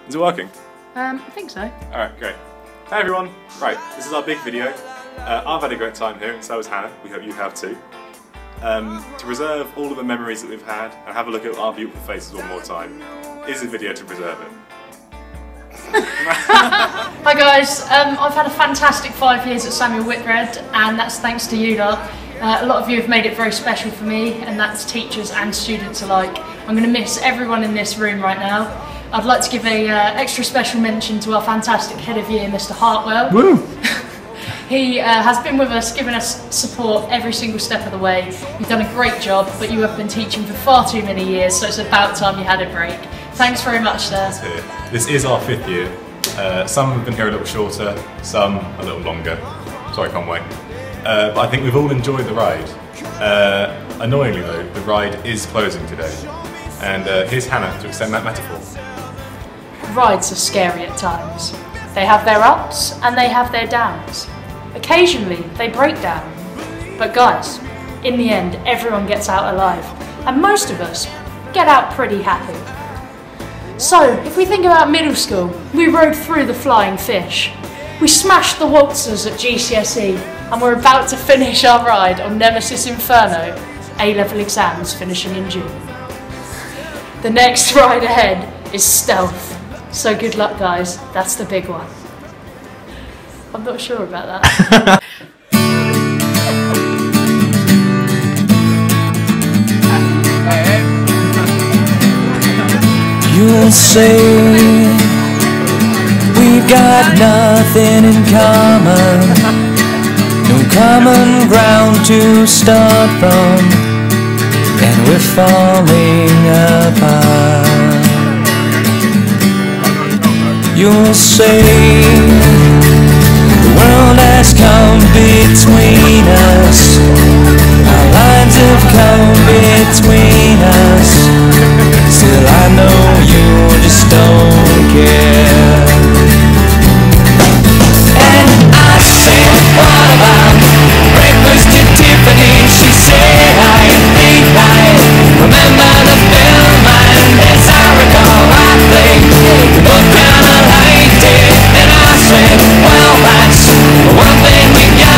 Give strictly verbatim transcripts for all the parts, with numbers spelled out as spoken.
Is it working? Um, I think so. Alright, great. Hey everyone! Right, this is our big video. Uh, I've had a great time here, and so has Hannah. We hope you have too. Um, to preserve all of the memories that we've had and have a look at our beautiful faces one more time is a video to preserve it. Hi guys, um, I've had a fantastic five years at Samuel Whitbread, and that's thanks to you lot. Uh, a lot of you have made it very special for me, and that's teachers and students alike. I'm going to miss everyone in this room right now. I'd like to give a uh, extra special mention to our fantastic head of year, Mister Hartwell. Woo! He uh, has been with us, giving us support every single step of the way. You've done a great job, but you have been teaching for far too many years, so it's about time you had a break. Thanks very much, sir. This is our fifth year. Uh, some have been here a little shorter, some a little longer. Sorry, Conway. Uh, but I think we've all enjoyed the ride. Uh, annoyingly though, the ride is closing today. And uh, here's Hannah to extend that metaphor. Rides are scary at times. They have their ups and they have their downs. Occasionally they break down. But guys, in the end everyone gets out alive. And most of us get out pretty happy. So, if we think about middle school, we rode through the flying fish. We smashed the waltzers at G C S E, and we're about to finish our ride on Nemesis Inferno, A-level exams finishing in June. The next ride ahead is Stealth, so good luck guys, that's the big one. I'm not sure about that. You'll say we've got nothing in common, no common ground to start from, and we're falling apart. You'll say the world has come between us, our lines have come between us. Still I know you just don't care. And I said, what about breakfast at Tiffany? She said, I think I remember the film, and as I recall, I think we both kinda liked it. And I said, well, that's the one thing we got.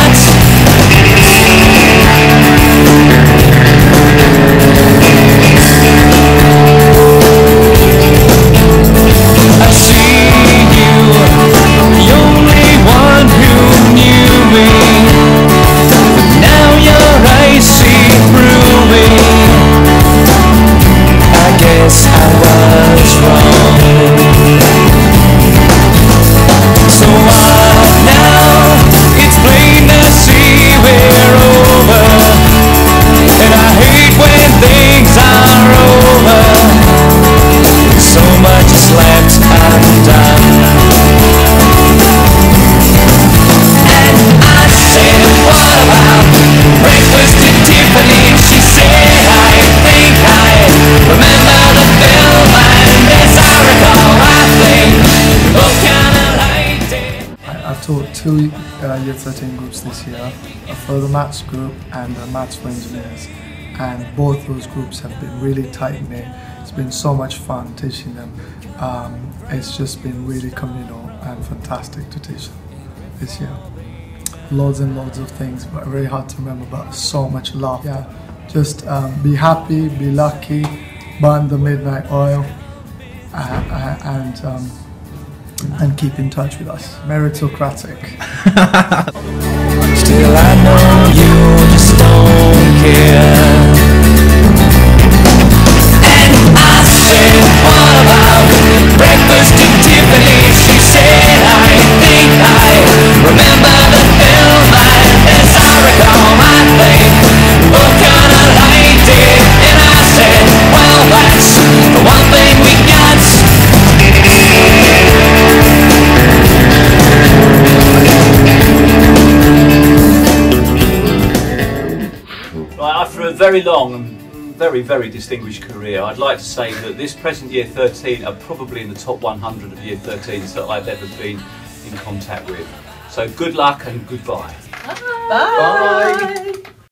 Taught two uh, year thirteen groups this year, a further maths group and a maths for engineers, and both those groups have been really tight knit. It's been so much fun teaching them. Um, it's just been really communal and fantastic to teach them this year. Loads and loads of things, but very hard to remember, but so much love. Yeah, just um, be happy, be lucky, burn the midnight oil, uh, and um, and keep in touch with us. Meritocratic. Still I know you just don't care. And I said, what about breakfast at Tiffany? She said, I think I remember the film, and as I recall, I think we both kinda liked it. And I said, well, that's the one thing we got. After a very long and very, very distinguished career, I'd like to say that this present year thirteen are probably in the top one hundred of year thirteens that I've ever been in contact with. So good luck and goodbye. Bye. Bye.